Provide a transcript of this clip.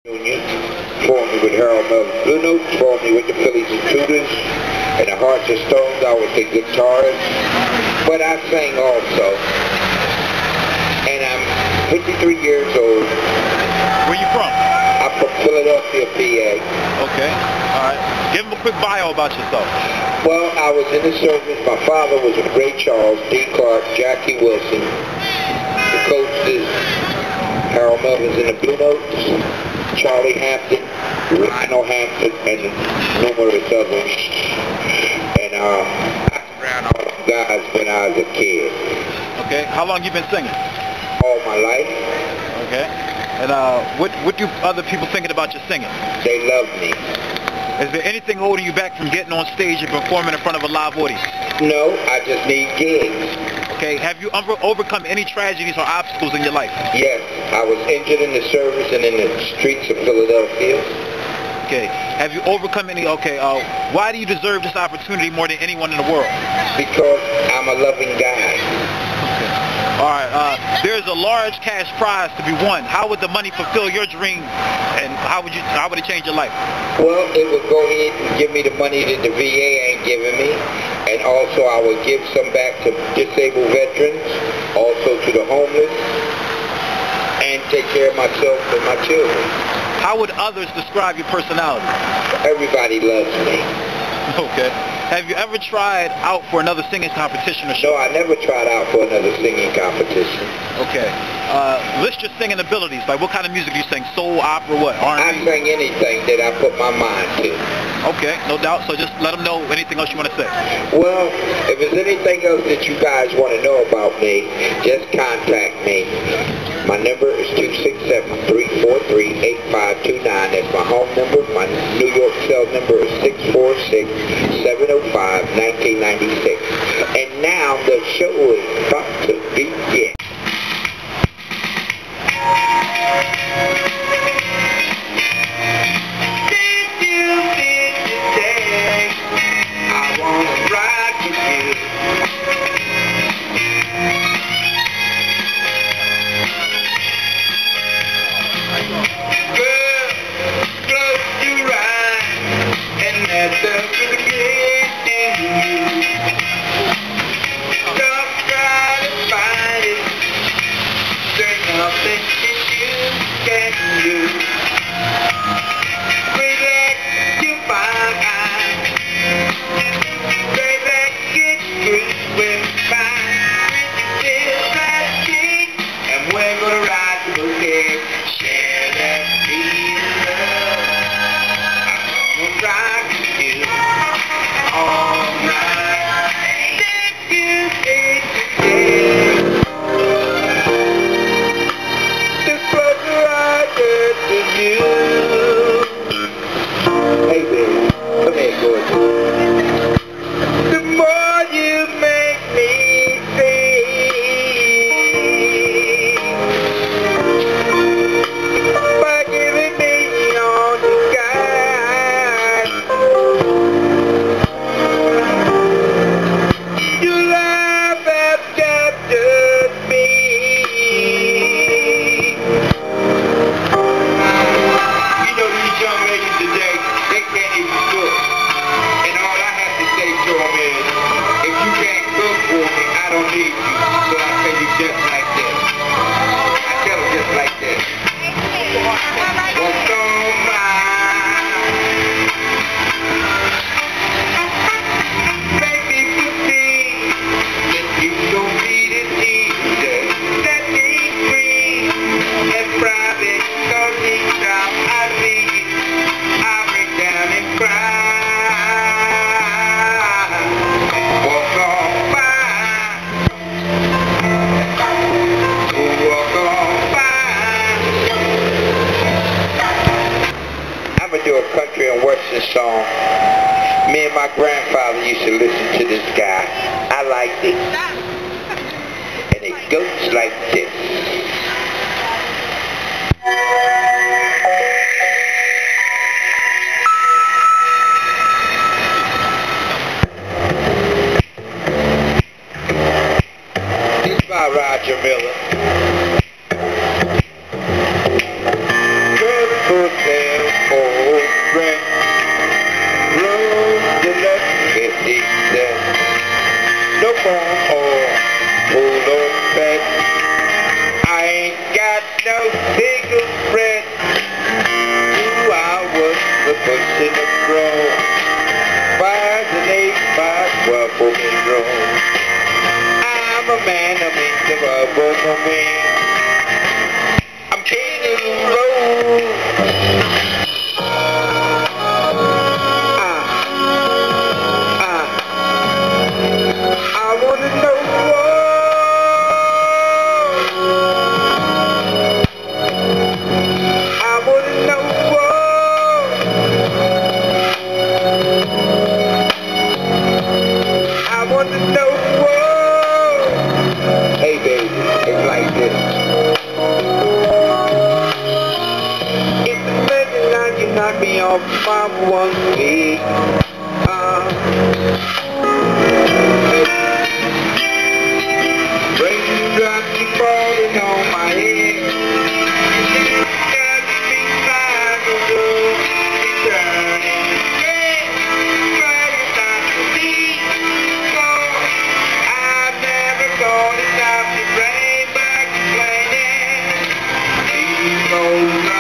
Union, formed me with Harold Melvin's Blue Notes, formed me with the Phillies and Tudors, and the Hearts of Stones. I was the guitarist, but I sang also. And I'm 53 years old. Where you from? I'm from Philadelphia, PA. Okay, all right. Give them a quick bio about yourself. Well, I was in the service. My father was with Ray Charles, Dean Clark, Jackie Wilson. The coach is Harold Melvin's in the Blue Notes, Charlie Hampton, Lionel Hampton, and numerous others. And I ran all them guys when I was a kid. Okay, how long you been singing? All my life. Okay, and what do other people thinking about your singing? They love me. Is there anything holding you back from getting on stage and performing in front of a live audience? No, I just need gigs. Okay, have you overcome any tragedies or obstacles in your life? Yes, I was injured in the service and in the streets of Philadelphia. Okay, have you overcome any, why do you deserve this opportunity more than anyone in the world? Because I'm a loving guy. Okay. All right, there's a large cash prize to be won. How would the money fulfill your dream, and how would it change your life? Well, it would go ahead and give me the money that the VA ain't giving me, and also I would give some back to disabled veterans, also to the homeless, and take care of myself and my children. How would others describe your personality? Everybody loves me. Okay. Have you ever tried out for another singing competition or show? No, I never tried out for another singing competition. Okay. List your singing abilities. Like, what kind of music do you sing? Soul, opera, what? R&B? I sing anything that I put my mind to. Okay, no doubt. So just let them know anything else you want to say. Well, if there's anything else that you guys want to know about me, just contact me. My number is 267-343-8529. That's my home number. My New York cell number is 646-705-1996. And now the show is about to begin. Country and Western song. Me and my grandfather used to listen to this guy. I liked it. And it goes like this. This by Roger Miller. Good no pickle bread. Ooh, I was the first in the throne. Fires and 8 by 12 for syndrome. I'm a man, I'm into love with no man. I'm king of the road. I wanna know I wanna know I wanna know Hey baby, it's like this. It's a minute line, you knock me off my one feet. Raindrops keep falling on my head. Got me by the door, it's turning red. But it's not to be. So I'm never gonna stop the rain, but complaining. Ain't no